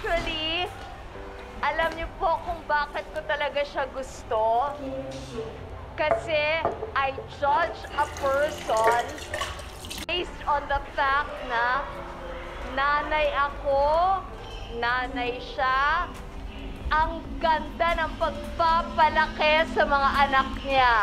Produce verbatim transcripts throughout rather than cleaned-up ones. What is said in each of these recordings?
Actually, alam niyo po kung bakit ko talaga siya gusto? Kasi I judge a person based on the fact na nanay ako, nanay siya, ang ganda ng pagpapalaki sa mga anak niya.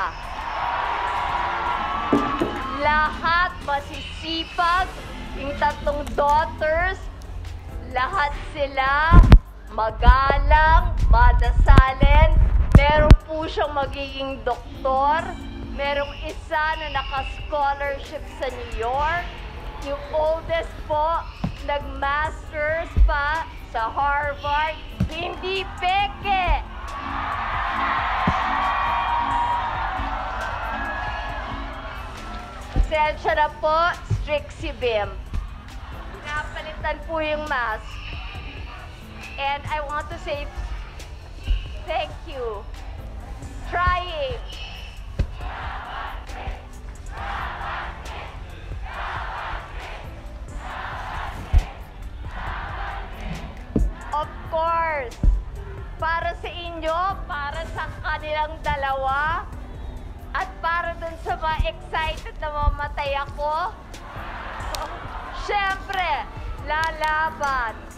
Lahat masisipag, yung tatlong daughters, lahat sila magalang, madasalin. Meron po siyang magiging doktor. Merong isa na naka-scholarship sa New York. Yung oldest po, nag-masters pa sa Harvard. Hindi peke! Pasensya na po, strict si Bim. Napalitan po yung mask. And I want to say thank you. Trying. Of course, para sa inyo, para sa kanilang dalawa, at para dun sa mga excited na mamatay ako, syempre, lalaban.